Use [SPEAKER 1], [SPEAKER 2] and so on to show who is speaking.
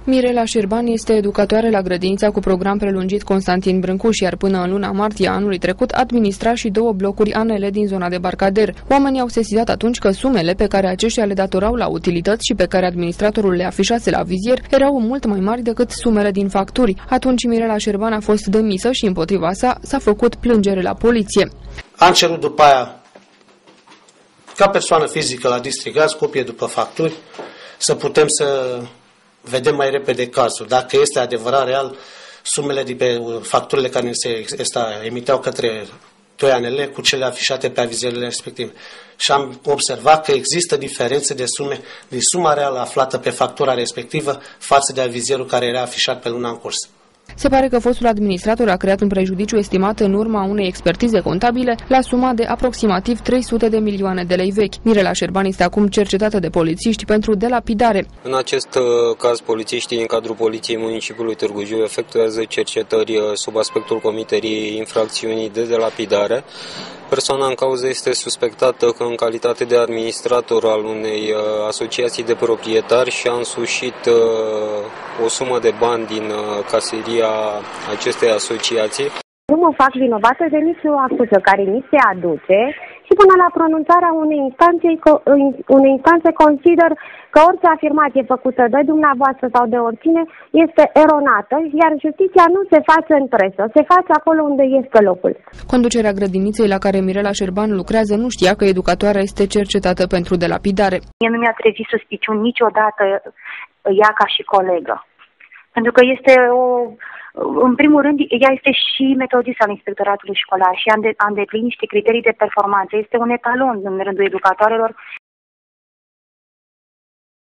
[SPEAKER 1] Mirela Șerban este educatoare la grădinița cu program prelungit Constantin Brâncuș, iar până în luna martie anului trecut administra și 2 blocuri ANL din zona de Barcader. Oamenii au sesizat atunci că sumele pe care aceștia le datorau la utilități și pe care administratorul le afișase la vizier erau mult mai mari decât sumele din facturi. Atunci Mirela Șerban a fost demisă și împotriva sa s-a făcut plângere la poliție.
[SPEAKER 2] Am cerut după aia, ca persoană fizică la Districtgaz, copie după facturi, să putem să vedem mai repede cazul. Dacă este adevărat real, sumele de pe facturile care se emiteau către 2 ANL cu cele afișate pe avizierele respective. Și am observat că există diferențe de sume, de suma reală aflată pe factura respectivă față de avizierul care era afișat pe luna în curs.
[SPEAKER 1] Se pare că fostul administrator a creat un prejudiciu estimat în urma unei expertize contabile la suma de aproximativ 300 de milioane de lei vechi. Mirela Șerban este acum cercetată de polițiști pentru delapidare.
[SPEAKER 3] În acest caz, polițiștii în cadrul Poliției Municipiului Târgu Jiu efectuează cercetări sub aspectul comiterii infracțiunii de delapidare. Persoana în cauză este suspectată că în calitate de administrator al unei asociații de proprietari și-a însușit o sumă de bani din caseria acestei asociații.
[SPEAKER 4] Nu mă fac vinovată de nicio acuză care mi se aduce și până la pronunțarea unei instanțe consider că orice afirmație făcută de dumneavoastră sau de oricine este eronată, iar justiția nu se face în presă, se face acolo unde este locul.
[SPEAKER 1] Conducerea grădiniței la care Mirela Șerban lucrează nu știa că educatoarea este cercetată pentru delapidare.
[SPEAKER 5] Mie nu mi-a trezit suspiciuni niciodată ea ca și colegă. Pentru că este în primul rând, ea este și metodist al inspectoratului școlar și a îndeplinit niște criterii de performanță. Este un etalon în rândul educatoarelor